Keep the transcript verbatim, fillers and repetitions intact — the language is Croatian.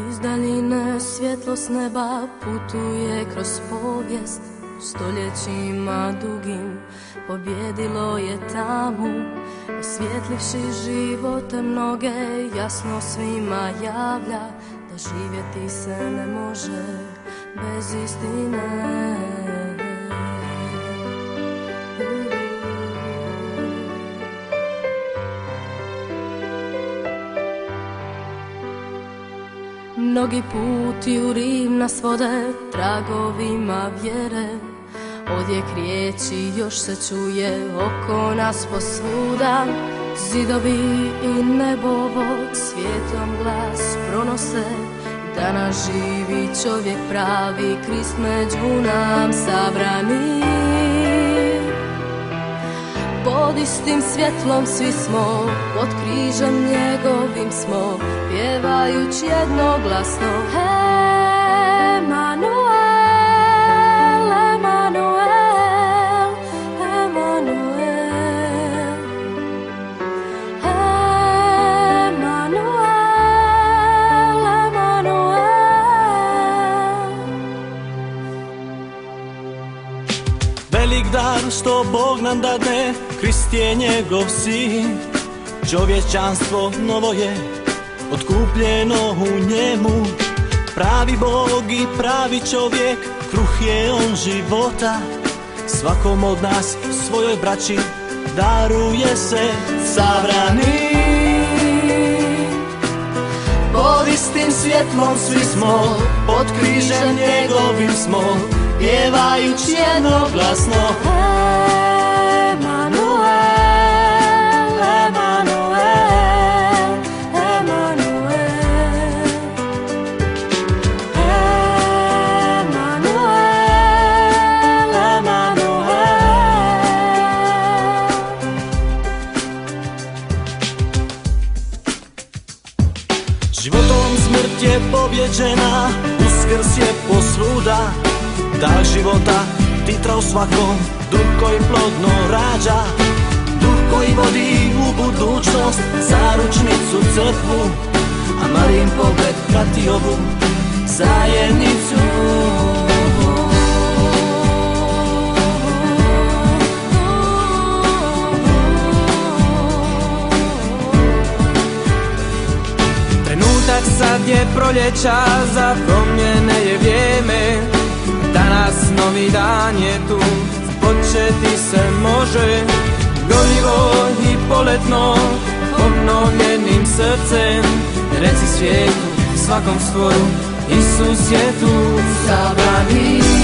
Iz daljine svjetlo s neba putuje kroz povijest, stoljećima dugim pobjedilo je tamu, osvjetlivši živote mnoge, jasno svima javlja da živjeti se ne može bez istine. Mnogi puti u Rim nas vode tragovima vjere, odjek riječi još se čuje oko nas posvuda. Zidovi i nebo ovog svijetom glas pronose, da nas živi čovjek pravi, Krist među nam sabrani. Pod istim svjetlom svi smo, pod križem njegovim smo, pjevajući jednoglasno Emanuel, Emanuel, Emanuel, Emanuel, Emanuel. Velik dar što Bog nam dadne, Krist je njegov sin. Čovječanstvo novo je otkupljeno u njemu. Pravi Bog i pravi čovjek, kruh je on života. Svakom od nas svojoj braći daruje se sabrani. Pod istim svjetlom svi smo, pod križem njegovim smo, pjevajući jednoglasno životom smrt je pobjeđena, uskrs je posvuda. Dah života titra u svakom, duh koji plodno rađa, duh koji vodi u budućnost, zaručnicu crkvu, a Marijin pogled prati ovu zajednicu. Sad je proljeća, za promjene je vrijeme, danas novi dan je tu, početi se može. Gorljivo i poletno, obnovljenim srcem, reci svijetu, svakom stvoru, Isus je tu, sabrani.